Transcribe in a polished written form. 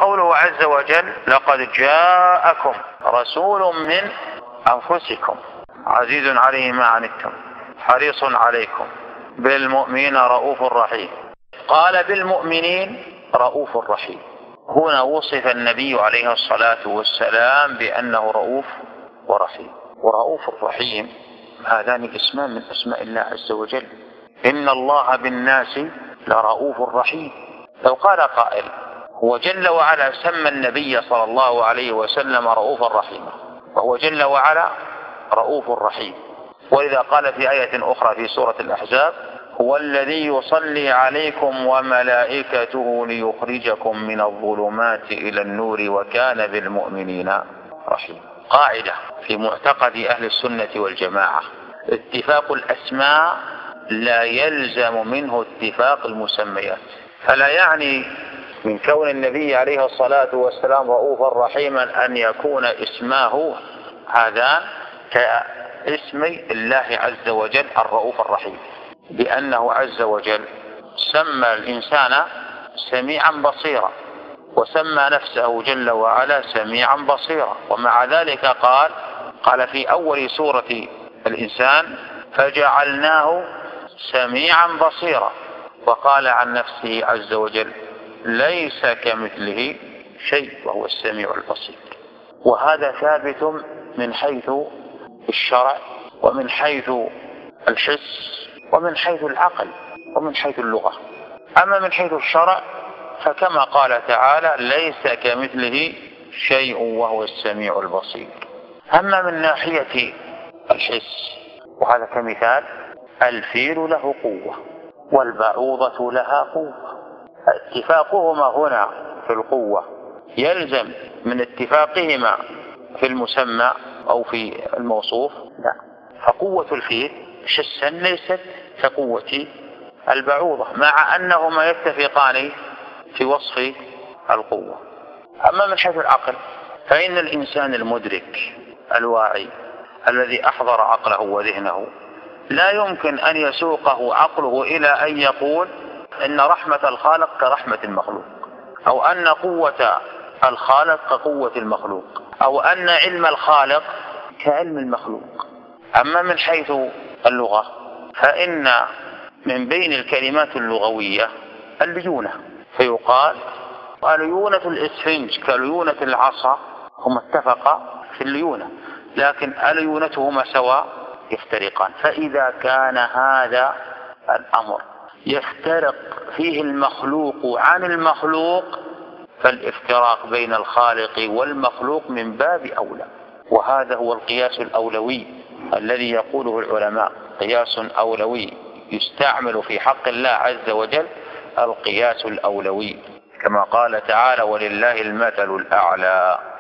وقوله عز وجل لقد جاءكم رسول من أنفسكم عزيز عليه ما عنتم حريص عليكم بالمؤمنين رؤوف رحيم. قال بالمؤمنين رؤوف رحيم. هنا وصف النبي عليه الصلاة والسلام بأنه رؤوف ورحيم. ورؤوف رحيم هذان اسمان من أسماء الله عز وجل. إن الله بالناس لرؤوف رحيم. لو قال قائل هو جل وعلا سمى النبي صلى الله عليه وسلم رؤوفا رحيما، وهو جل وعلا رؤوف رحيم. وإذا قال في آية أخرى في سورة الأحزاب هو الذي يصلي عليكم وملائكته ليخرجكم من الظلمات إلى النور وكان بالمؤمنين رحيما. قاعدة في معتقد أهل السنة والجماعة: اتفاق الأسماء لا يلزم منه اتفاق المسميات. فلا يعني من كون النبي عليه الصلاة والسلام رؤوفا رحيما أن يكون اسماه هذان كاسم الله عز وجل الرؤوف الرحيم، لأنه عز وجل سمى الإنسان سميعا بصيرا، وسمى نفسه جل وعلا سميعا بصيرا. ومع ذلك قال في أول سورة الإنسان فجعلناه سميعا بصيرا، وقال عن نفسه عز وجل ليس كمثله شيء وهو السميع البصير. وهذا ثابت من حيث الشرع ومن حيث الحس ومن حيث العقل ومن حيث اللغة. أما من حيث الشرع فكما قال تعالى ليس كمثله شيء وهو السميع البصير. أما من ناحية الحس، وهذا كمثال: الفيل له قوة والبعوضة لها قوة. اتفاقهما هنا في القوة يلزم من اتفاقهما في المسمى أو في الموصوف؟ لا. فقوة الفيل حسا ليست كقوة البعوضة، مع أنهما يتفقان في وصف القوة. أما من حيث العقل فإن الإنسان المدرك الواعي الذي أحضر عقله وذهنه لا يمكن أن يسوقه عقله إلى أن يقول إن رحمة الخالق كرحمة المخلوق، أو أن قوة الخالق كقوة المخلوق، أو أن علم الخالق كعلم المخلوق. أما من حيث اللغة فإن من بين الكلمات اللغوية الليونة، فيقال ليونة الإسفنج كليونة العصا، هم اتفقا في الليونة، لكن ليونتهما سواء يفترقان. فإذا كان هذا الأمر يفترق فيه المخلوق عن المخلوق فالافتراق بين الخالق والمخلوق من باب أولى. وهذا هو القياس الأولوي الذي يقوله العلماء، قياس أولوي يستعمل في حق الله عز وجل، القياس الأولوي، كما قال تعالى ولله المثل الأعلى.